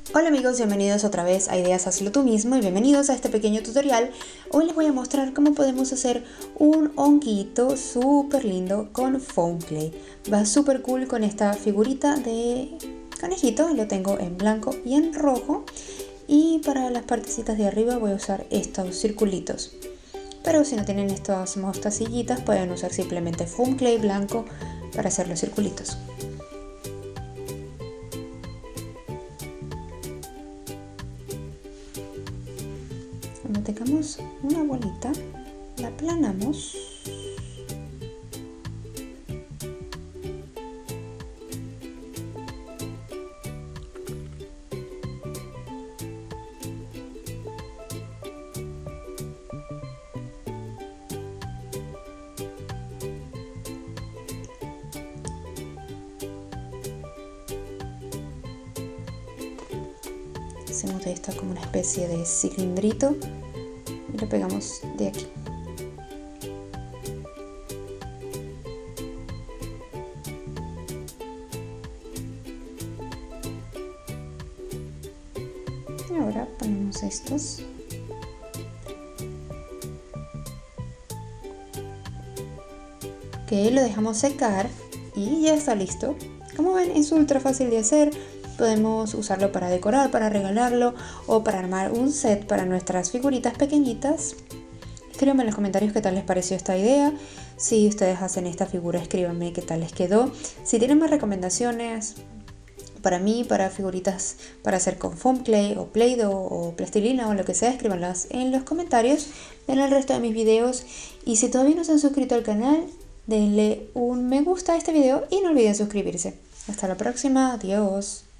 Hola amigos, bienvenidos otra vez a Ideas Hazlo Tú Mismo y bienvenidos a este pequeño tutorial. Hoy les voy a mostrar cómo podemos hacer un honguito súper lindo con foam clay. Va súper cool con esta figurita de conejito, lo tengo en blanco y en rojo. Y para las partecitas de arriba voy a usar estos circulitos. Pero si no tienen estas mostacillitas pueden usar simplemente foam clay blanco para hacer los circulitos. Cuando tengamos una bolita, la aplanamos hacemos de esta como una especie de cilindrito y lo pegamos de aquí. Y ahora ponemos estos. Que lo dejamos secar y ya está listo. Como ven, es ultra fácil de hacer. Podemos usarlo para decorar, para regalarlo o para armar un set para nuestras figuritas pequeñitas. Escríbanme en los comentarios qué tal les pareció esta idea. Si ustedes hacen esta figura, escríbanme qué tal les quedó. Si tienen más recomendaciones para mí, para figuritas para hacer con foam clay o play-doh o plastilina o lo que sea, escríbanlas en los comentarios. Ven el resto de mis videos y si todavía no se han suscrito al canal, denle un me gusta a este video y no olviden suscribirse. Hasta la próxima, adiós.